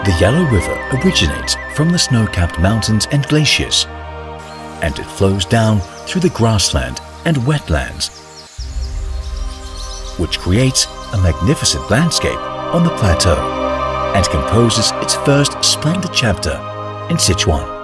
The Yellow River originates from the snow-capped mountains and glaciers, and it flows down through the grassland and wetlands, which creates a magnificent landscape on the plateau and composes its first splendid chapter in Sichuan.